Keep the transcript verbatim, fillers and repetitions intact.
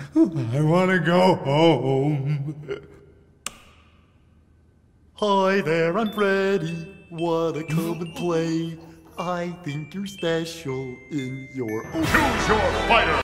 I want to go home. Hi there, I'm Freddy. Wanna come and play? I think you're special in your own. Choose your fighter!